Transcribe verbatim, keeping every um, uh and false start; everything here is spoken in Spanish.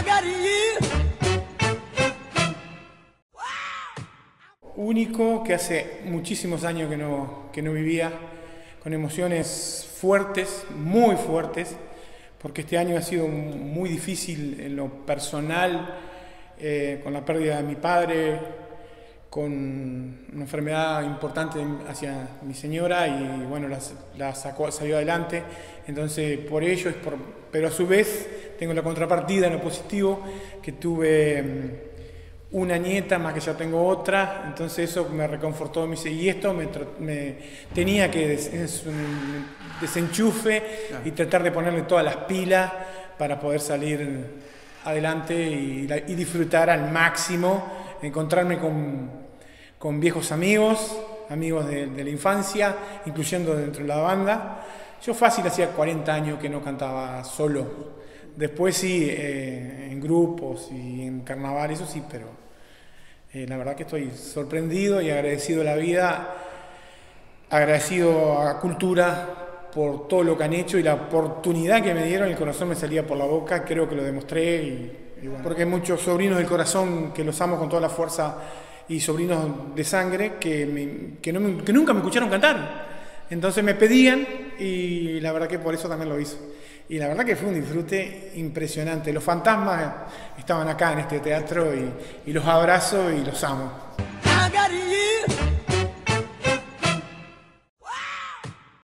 Único, que hace muchísimos años que no, que no vivía, con emociones fuertes, muy fuertes, porque este año ha sido muy difícil en lo personal, eh, con la pérdida de mi padre, con una enfermedad importante hacia mi señora y bueno, la, la sacó, salió adelante. Entonces por ello es por, pero a su vez tengo la contrapartida en lo positivo, que tuve una nieta más que ya tengo otra, entonces eso me reconfortó, me dice, y esto me, me tenía que des, es un desenchufe y tratar de ponerle todas las pilas para poder salir adelante y, y disfrutar al máximo, encontrarme con, con viejos amigos, amigos de, de la infancia, incluyendo dentro de la banda. Yo fácil hacía cuarenta años que no cantaba solo. Después sí, eh, en grupos y en carnaval, eso sí, pero eh, la verdad que estoy sorprendido y agradecido a la vida, agradecido a Cultura por todo lo que han hecho y la oportunidad que me dieron. El corazón me salía por la boca, creo que lo demostré, y, y bueno, porque hay muchos sobrinos del corazón que los amo con toda la fuerza y sobrinos de sangre que, me, que, no me, que nunca me escucharon cantar. Entonces me pedían y la verdad que por eso también lo hice. Y la verdad que fue un disfrute impresionante. Los fantasmas estaban acá en este teatro y, y los abrazo y los amo.